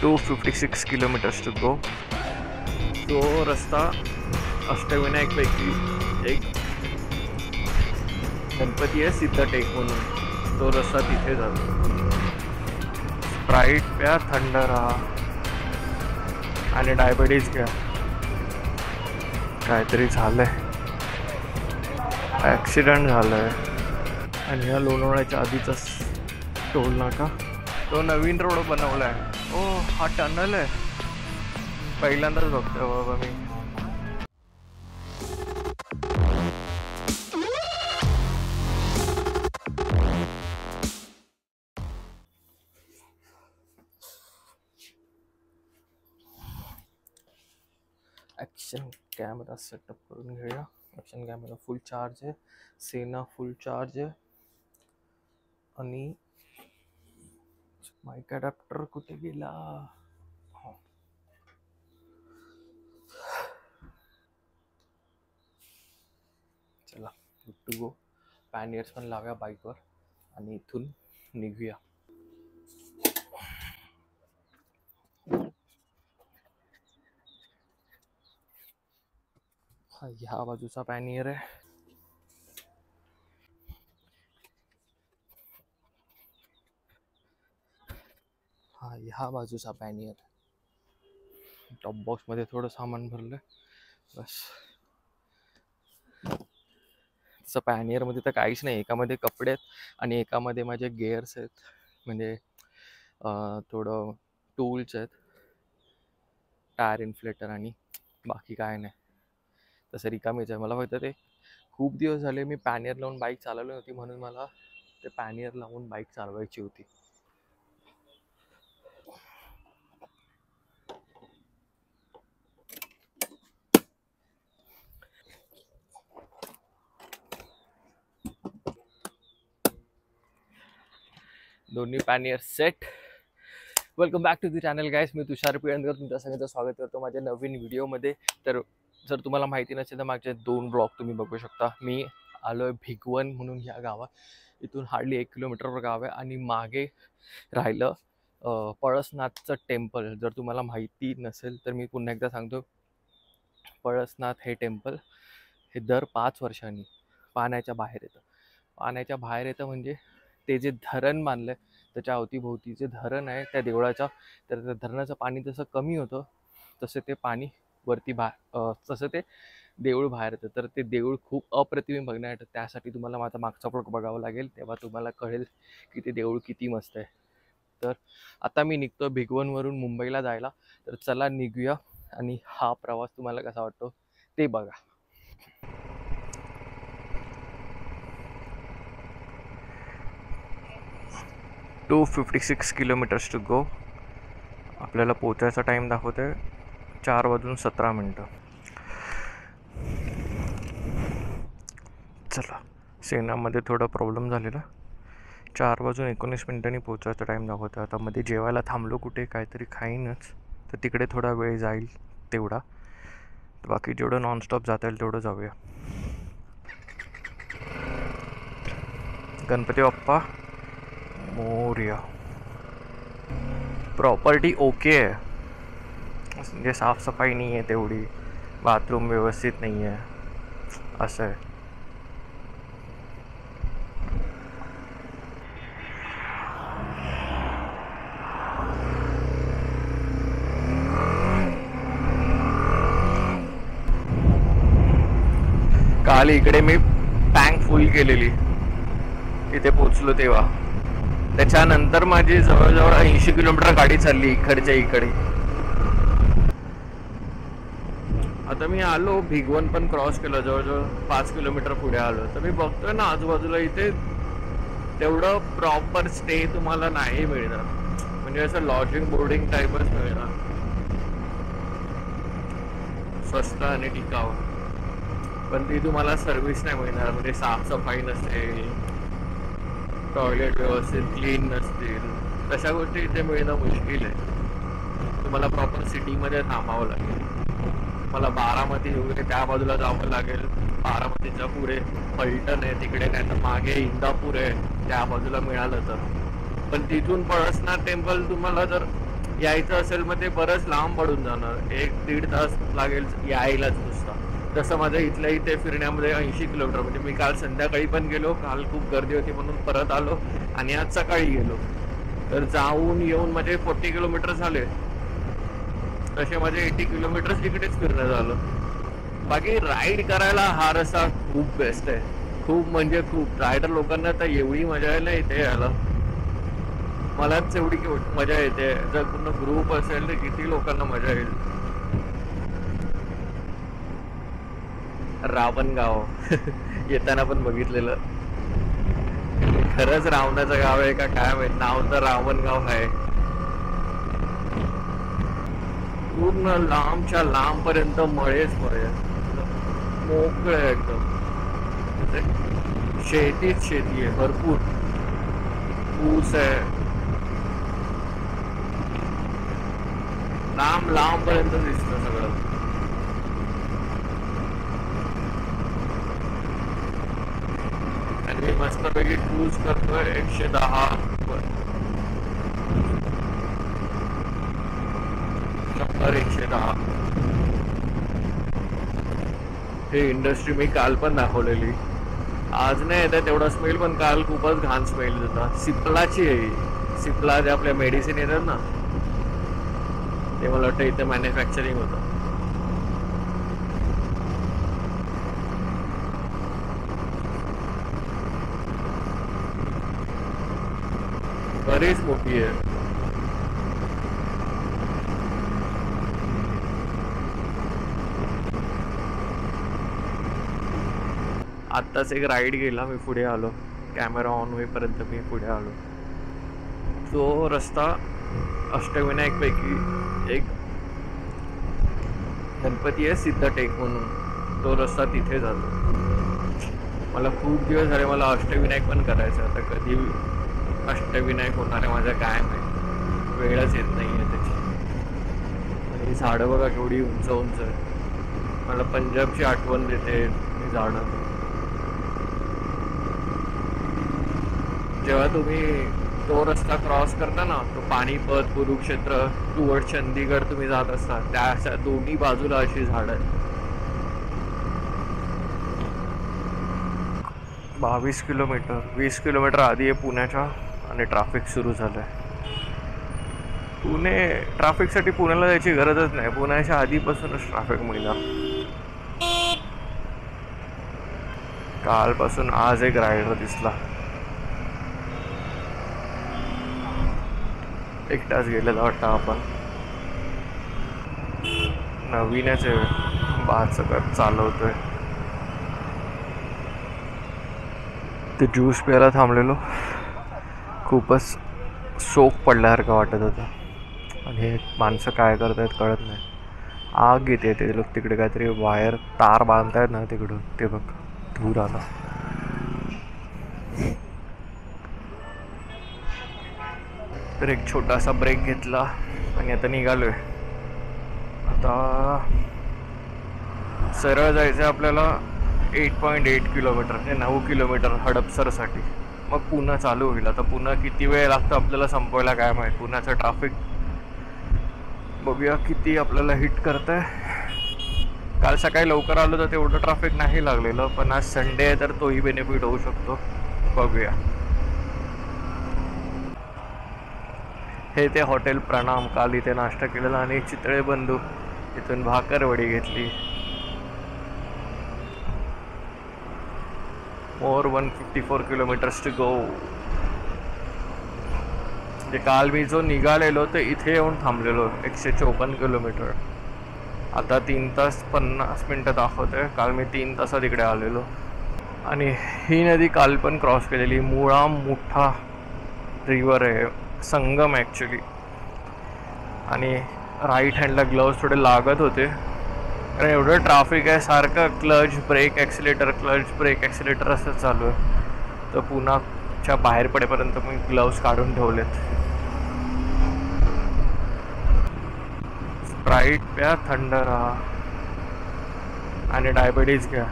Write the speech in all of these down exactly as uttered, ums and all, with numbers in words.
To fifty six kilometres to go. तो रस्ता अष्टविनायकपैकी एक गणपती आहे सिद्धटेक म्हणून, तो रस्ता तिथे जातो. स्प्राईट प्या, थंड राहा आणि डायबिटीज घ्या. काहीतरी झालंय, ॲक्सिडेंट झालंय. आणि ह्या लोणावळ्याच्या आधीचा टोल नाका, तो नवीन रोड बनवला आहे. ओ हा टनल आहे, पहिल्यांदाच बघतोय बाबा मी. ॲक्शन कॅमेरा सेटअप करून घेऊया. ॲक्शन कॅमेरा फुल चार्ज आहे, सेना फुल चार्ज आहे. आणि माईक अडॅप्टर कुठे गेला? चला गुड टू गो. पॅनियर्स पण लावूया बाईकवर आणि इथून निघूया. हा ह्या बाजूचा पॅनियर आहे. हा ह्या बाजूचा पॅनियर. टॉप बॉक्स मध्ये थोडं सामान भरलंय बस. तसं पॅनियर मध्ये तर काहीच नाही. एकामध्ये कपडे आहेत आणि एकामध्ये माझे गेअर्स आहेत, म्हणजे थोडं टूल्स आहेत, टायर इन्फ्लेटर आणि बाकी काय नाही. तसं रिकामीच आहे. मला फक्त ते खूप दिवस झाले मी पॅनियर लावून बाईक चालवली होती, म्हणून मला ते पॅनियर लावून बाईक चालवायची होती. दोन्ही pannier set. Welcome back to the channel guys. मी तुषार पिळणकर तुमच्या सगळ्यांचं स्वागत करतो माझ्या नवीन व्हिडिओमध्ये. तर जर तुम्हाला माहिती नसेल तर मागचे दोन ब्लॉग तुम्ही बघू शकता. मी आलो आहे भिगवण म्हणून ह्या गावात. इथून हार्डली एक किलोमीटरवर गाव आहे. आणि मागे राहिलं पळसनाथचं टेम्पल. जर तुम्हाला माहिती नसेल तर मी पुन्हा एकदा सांगतो, पळसनाथ हे टेम्पल हे दर पाच वर्षांनी पाण्याच्या बाहेर येतं. पाण्याच्या बाहेर येतं म्हणजे ते जे धरण बांधलं त्याच्या अवतीभोवती जे धरण आहे त्या देवळाच्या, तर त्या धरणाचं पाणी जसं कमी होतं तसं ते पाणी वरती बा तसं ते देऊळ बाहेर येतं. तर ते देऊळ खूप अप्रतिम बघण्यासाठी, त्यासाठी तुम्हाला माझा मागचा ब्लॉग बघावा लागेल, तेव्हा तुम्हाला कळेल की ते देऊळ किती मस्त आहे. तर आता मी निघतो भिगवणवरून मुंबईला जायला. तर चला निघूया आणि हा प्रवास तुम्हाला कसा वाटतो ते बघा. Two fifty six kilometres to go. आपल्याला पोचायचा टाईम दाखवते चार वाजून सतरा मिनटं. चला, सेनामध्ये थोडा प्रॉब्लेम झालेला. चार वाजून एकोणीस मिनटांनी पोचायचा टाईम दाखवतो. आता मध्ये जेवायला थांबलो कुठे, काहीतरी खाईनच, तर तिकडे थोडा वेळ जाईल तेवढा. बाकी जेवढं नॉनस्टॉप जाता येईल तेवढं जाऊया. गणपती बाप्पा मोरया. प्रॉपर्टी ओके आहे, म्हणजे साफसफाई नाही आहे तेवढी, बाथरूम व्यवस्थित नाही आहे, असं आहे. काल इकडे मी टँक फुल केलेली इथे पोचलो तेव्हा. त्याच्यानंतर माझी जवळजवळ ऐंशी किलोमीटर गाडी चालली इकडच्या इकडे. आता मी आलो भिगवण पण क्रॉस केलं, जवळजवळ पाच किलोमीटर पुढे आलो. तर मी बघतोय ना आजूबाजूला इथे तेवढं प्रॉपर स्टे तुम्हाला नाही मिळणार, म्हणजे असं लॉजिंग बोर्डिंग टाईपच मिळणार, स्वस्त आणि टिकाऊ. पण ती तुम्हाला सर्व्हिस नाही मिळणार, म्हणजे साफसफाई नसेल, टॉयलेट व्यवस्थित क्लीन नसतील, तशा गोष्टी इथे मिळणं मुश्किल आहे. तुम्हाला प्रॉपर सिटीमध्ये थांबावं लागेल. मला बारामती वगैरे त्या बाजूला जावं लागेल. बारामतीच्या पुढे पलटण आहे तिकडे, नाही तर मागे इंदापूर आहे त्या बाजूला मिळालं तर. पण तिथून पळसनाथ टेम्पल तुम्हाला जर यायचं असेल मग ते बरंच लांब पडून जाणार, एक दीड तास लागेल यायलाच नुसता. जसं माझ्या इथल्या इथे फिरण्यामध्ये ऐंशी किलोमीटर, म्हणजे मी काल संध्याकाळी पण गेलो, काल खूप गर्दी होती म्हणून परत आलो आणि आज सकाळी गेलो, तर जाऊन येऊन माझे फोर्टी किलोमीटर झाले. तसे माझे एटी किलोमीटर इकडेच फिरणं झालं. बाकी राईड करायला हा रस्ता खूप बेस्ट आहे, खूप म्हणजे खूप. रायडर लोकांना तर एवढी मजा आहे ना इथे यायला, मलाच एवढी मजा येते. जर पूर्ण ग्रुप असेल तर किती लोकांना मजा येईल. रावणगाव येताना पण बघितलेलं, खरंच रावणाचं गाव आहे का काय माहित, नाव तर रावणगाव आहे. पूर्ण लांबच्या लांब पर्यंत मळेच मळे, मोकळे एकदम. शेतीच शेती आहे, भरपूर ऊस आहे, लांब लांब पर्यंत दिसतं सगळं. आणि मी मस्तपैकी क्रूज करतोय एकशे दहा शंभर एकशे दहा. हे इंडस्ट्री मी काल पण दाखवलेली, आज नाही येतं तेवढा स्मेल, पण काल खूपच घाण स्मेल होता. सिप्लाची आहे, सिप्ला जे आपल्या मेडिसिन येतात ना, ते मला वाटतं इथे मॅन्युफॅक्चरिंग होतं. बरीच मोठी आहे. आत्ताच एक राईड गेला, मी पुढे आलो, कॅमेरा ऑन होईपर्यंत मी पुढे आलो. तो रस्ता अष्टविनायक पैकी एक गणपती आहे सिद्धटेक म्हणून, तो रस्ता तिथे जातो. मला खूप दिवस झाले, मला अष्टविनायक पण करायचं. आता कधी अष्टविनायक होणार आहे माझ्या काय माहिती, वेळच येत नाही आहे त्याची. आणि झाडं बघा केवढी उंच उंच आहे, मला पंजाबची आठवण देते ही झाडं. जेव्हा तुम्ही तो रस्ता क्रॉस करता ना, तो पाणीपत कुरुक्षेत्र टुवर्ड चंदीगड तुम्ही जात असता, त्या अशा दोन्ही बाजूला अशी झाड आहेत. बावीस किलोमीटर वीस किलोमीटर आधी आहे पुण्याच्या, आणि ट्रॅफिक सुरू झालंय. पुणे ट्रॅफिकसाठी पुण्याला जायची गरजच नाही, पुण्याच्या आधीपासूनच ट्रॅफिक मिळणार. कालपासून आज एक रायडर दिसला, एकटाच गेलेला वाटतं. आपण नवीनच आहे, बाचकत चालवतोय. ते ज्यूस प्यायला थांबलेलो, खूपच शोक पडल्यासारखं वाटत होतं. आणि हे माणसं काय करतायत कळत नाही. आग येते, ते लोक तिकडे काहीतरी वायर तार बांधतायत ना तिकडून, ते बघ धूर आला. तर एक छोटासा ब्रेक घेतला आणि आता निघालोय. आता सरळ जायचं आपल्याला एट पॉईंट एट किलोमीटर ते नऊ किलोमीटर हडपसरसाठी, मग पुन्हा चालू होईल. आता पुन्हा किती वेळ लागतो आपल्याला संपवायला काय माहिती. पुण्याचं ट्रॅफिक बघूया किती आपल्याला हिट करतंय. काल सकाळी लवकर आलो तर तेवढं ट्रॅफिक नाही लागलेलं, पण आज संडे आहे तर तोही बेनिफिट होऊ शकतो. बघूया. हे ते हॉटेल प्रणाम, काल इथे नाश्ता केलेला आणि चितळे बंधू इथून भाकरवडी घेतली. More one fifty four kilometres to go. म्हणजे काल मी जो निघालेलो ते इथे येऊन थांबलेलो एकशे चौपन्न किलोमीटर. आता तीन तास पन्नास मिनटं दाखवतोय, काल मी तीन तासात इकडे आलेलो. आणि ही नदी काल पण क्रॉस केलेली, मुळा मोठा रिव्हर आहे, संगम ॲक्च्युली. आणि राईट हँडला ग्लव्स थोडे लागत होते कारण एवढं ट्रॅफिक आहे, सारखं clutch brake accelerator clutch brake accelerator असंच चालू आहे. तर पुण्याच्या बाहेर पडेपर्यंत मी ग्लव्स काढून ठेवलेत. स्प्राईट प्या, थंड राहा आणि डायबिटीज घ्या.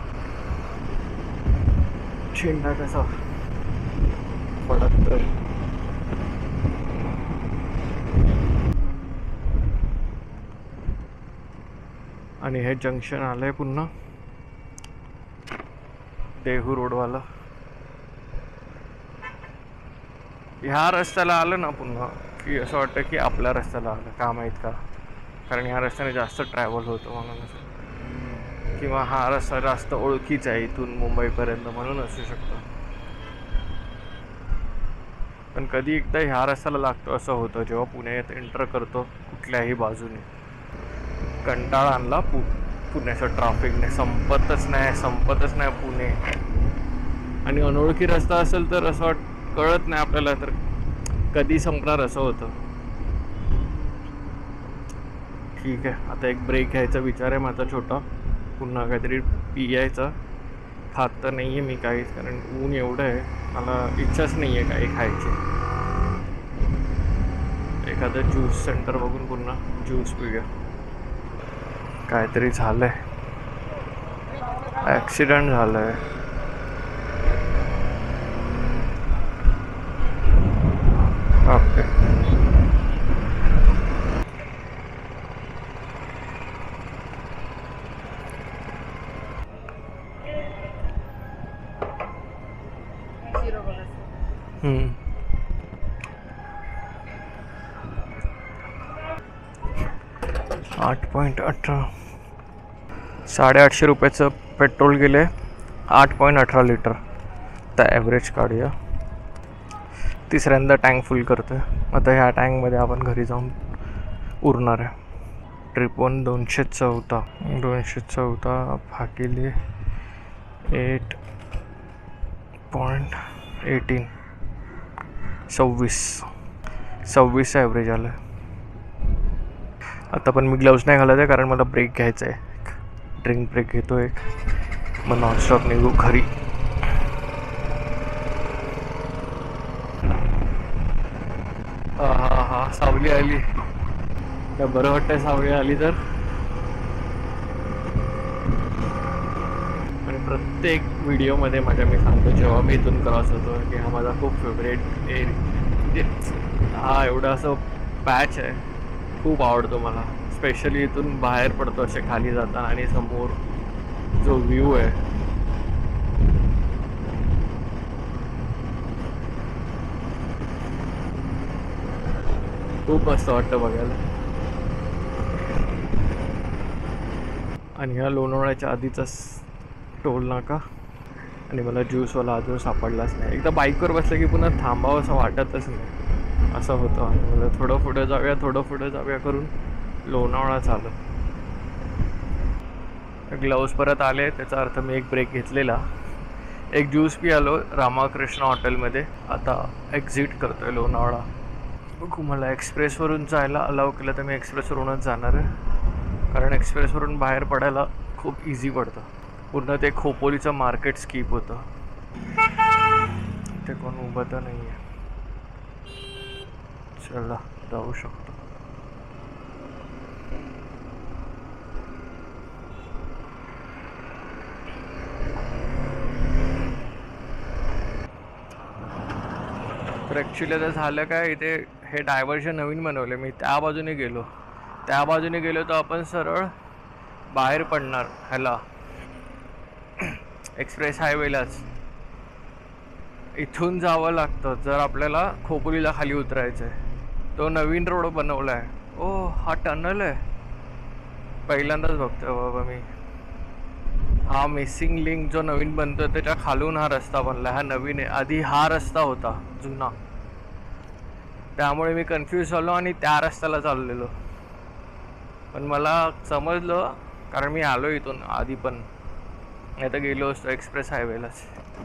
शेंडा कसा पडत तर आणि हे जंक्शन आलंय पुन्हा देहू रोडवाला. ह्या रस्त्याला आलं ना पुन्हा की असं वाटतं की आपल्या रस्त्याला आलं, का माहीत का? कारण ह्या रस्त्याने जास्त ट्रॅव्हल होतं म्हणून असं, किंवा हा रस्ता जास्त ओळखीचा आहे इथून मुंबईपर्यंत म्हणून असू शकतं. पण कधी एकदा ह्या रस्त्याला लागतो असं होतं जेव्हा पुण्यात एंटर करतो कुठल्याही बाजूने. कंटाळा आणला पु पुण्याचं ट्रॅफिकने, संपतच नाही संपतच नाही पुणे. आणि अनोळखी रस्ता असेल तर असं वाट कळत नाही आपल्याला तर कधी संपणार असं होतं. ठीक आहे, आता एक ब्रेक घ्यायचा विचार आहे माझा छोटा, पुन्हा काहीतरी पियायचा. खात तर नाही आहे मी काहीच, कारण ऊन एवढं आहे, मला इच्छाच नाही आहे काही खायची. एखादं ज्यूस सेंटर बघून पुन्हा ज्यूस पिऊया. काहीतरी झालं आहे, ॲक्सिडेंट झालं आहे. ओके, आठ पॉईंट अठरा साडेआठशे रुपयाचं पेट्रोल गेले, आठ पॉईंट अठरा लिटर. तर ॲव्हरेज काढूया. तिसऱ्यांदा टँक फुल करतो आहे. आता ह्या टँकमध्ये आपण घरी जाऊन उरणार आहे. ट्रिप वन दोनशे चौदा दोनशे चौदा भागिले एट पॉईंट एटीन सव्वीस सव्वीस ॲव्हरेज आलं आहे. आता पण मी ग्लव्स नाही घालत आहे कारण मला ब्रेक घ्यायचा आहे. ड्रिंक ब्रेक घेतो एक, मग नॉनस्टॉप निघू घरी. हा हा हा सावली आली, काय बरं वाटतंय सावली आली तर. आणि प्रत्येक व्हिडिओमध्ये माझ्या मी सांगतो जेव्हा मी इथून क्रॉस होतो की हा माझा खूप फेवरेट एरिया, म्हणजे हा एवढा असं पॅच आहे, खूप आवडतो मला. स्पेशली इथून बाहेर पडतो असे खाली जाताना आणि समोर जो व्ह्यू आहे खूप मस्त वाटतं बघायला. आणि ह्या लोणावळ्याच्या आधीचाच टोल नाका, आणि मला ज्यूसवाला अजून सापडलाच नाही. एकदा बाईकवर बसलं की पुन्हा थांबावं असं वाटतच नाही, असं होतं. आणि मला थोडं पुढे जाऊया थोडं पुढे जाऊया करून लोणावळा झालं. ग्लव्स परत आले, त्याचा अर्थ मी एक ब्रेक घेतलेला. एक ज्यूस पी आलो रामकृष्ण हॉटेलमध्ये. आता एक्झिट करतो आहे लोणावळा. बघू, मला एक्सप्रेसवरून जायला अलाव केलं तर मी एक्सप्रेसवरूनच जाणार आहे, कारण एक्सप्रेसवरून बाहेर पडायला खूप इझी पडतं. पुन्हा ते खोपोलीचं मार्केट स्किप होतं. ते कोण उभं तर नाही आहे, चला जाऊ शकतो. तर ॲक्च्युली आता झालं काय, इथे हे डायव्हर्शन नवीन बनवले. मी त्या बाजूने गेलो त्या बाजूने गेलो तर आपण सरळ बाहेर पडणार ह्याला एक्सप्रेस हायवेलाच. इथून जावं लागतं जर आपल्याला खोपोलीला खाली उतरायचं आहे. तो नवीन रोड बनवला आहे. ओ हा टनल आहे, पहिल्यांदाच बघतोय बाबा मी. हा मिसिंग लिंक जो नवीन बनतोय त्याच्या खालून हा रस्ता बनला. हा नवीन आहे, आधी हा रस्ता होता जुना, त्यामुळे मी कन्फ्यूज झालो आणि त्या रस्त्याला चाललेलो. पण मला समजलं कारण मी आलो इथून आधी, पण नाही तर गेलो असतो एक्सप्रेस हायवेलाच.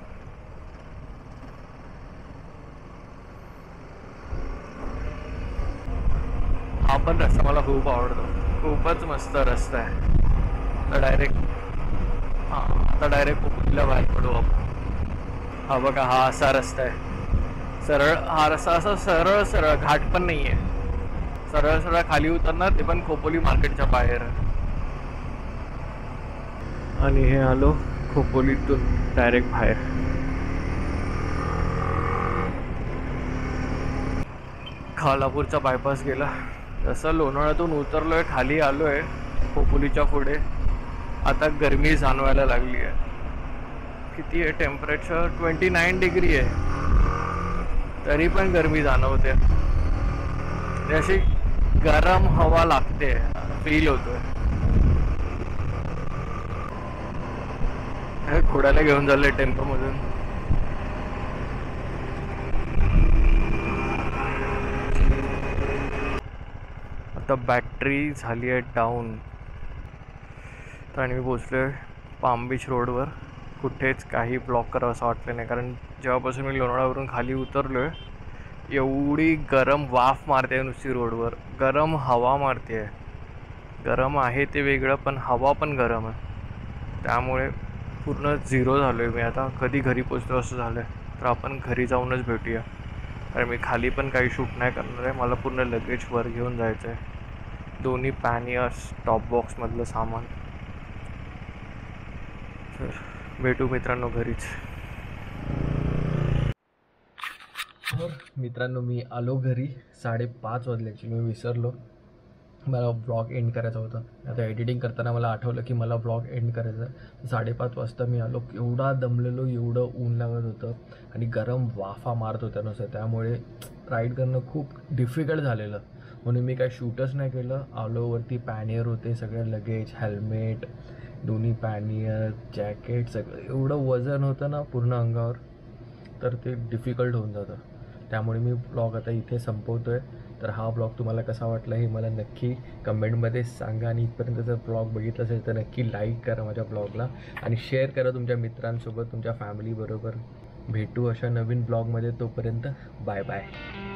हा पण रस्ता मला खूप आवडतो, खूपच मस्त रस्ता आहे. आता डायरेक्ट हां आता डायरेक्ट खोपोलीला बाहेर पडू आपण. हा बघा, हा असा रस्ता आहे सरळ. हा रस्ता असा सरळ सरळ, घाट पण नाही आहे, सरळ सरळ खाली उतरणार, ते पण खोपोली मार्केटच्या बाहेर. आणि हे आलो खोपोलीतून डायरेक्ट बाहेर. खालापूरचा बायपास गेला. जसं लोणावळ्यातून उतरलोय खाली आलोय खोपोलीच्या पुढे आता गरमी जाणवायला लागली आहे. किती आहे टेम्परेचर? ट्वेंटी नाईन डिग्री आहे, तरी पण गरमी जाणवते. अशी गरम हवा लागते, फील होतोय. खोड्याला घेऊन चाललंय टेम्पो मधून. आता बॅटरी झाली आहे डाऊन आणि मी पोचलोय पाम बीच रोडवर. कुठेच काही ब्लॉक करावं असं वाटलं नाही, कारण जेव्हापासून मी लोणावळ्यावरून खाली उतरलोय एवढी गरम वाफ मारते नुसती रोडवर. गरम हवा मारते. गरम आहे ते वेगळं, पण हवा पण गरम आहे. त्यामुळे पूर्ण झिरो झालोय मी आता. कधी घरी पोचतो असं झालं आहे. तर आपण घरी जाऊनच भेटूया, कारण मी खाली पण काही शूट नाही करणार आहे. मला पूर्ण लगेज वर घेऊन जायचं आहे. दोन्ही पॅनियर्स, टॉप बॉक्समधलं सामान. तर भेटू मित्रांनो घरीच. तर मित्रांनो मी आलो घरी. साडेपाच वाजल्याची मी विसरलो, मला ब्लॉग एंड करायचा होता. आता एडिटिंग करताना मला आठवलं की मला ब्लॉग एंड करायचा आहे. साडेपाच वाजता मी आलो. एवढा दमलेलो, एवढं ऊन लागत होतं आणि गरम वाफा मारत होत्या नुसतं. त्यामुळे राईड करणं खूप डिफिकल्ट झालेलं, म्हणून मी काय शूटच नाही केलं. आलो वरती पॅनियर होते, सगळे लगेज, हेल्मेट, दोन्ही पॅनियर, जॅकेट, सगळं एवढं वजन होतं ना पूर्ण अंगावर, तर ते डिफिकल्ट होऊन जातं. त्यामुळे मी ब्लॉग आता इथे संपवतो आहे. तर हा ब्लॉग तुम्हाला कसा वाटला हे मला नक्की कमेंटमध्ये सांगा. आणि इथपर्यंत जर ब्लॉग बघितला असेल तर नक्की लाईक करा माझ्या ब्लॉगला आणि शेअर करा तुमच्या मित्रांसोबत, तुमच्या फॅमिलीबरोबर. भेटू अशा नवीन ब्लॉगमध्ये. तोपर्यंत बाय बाय.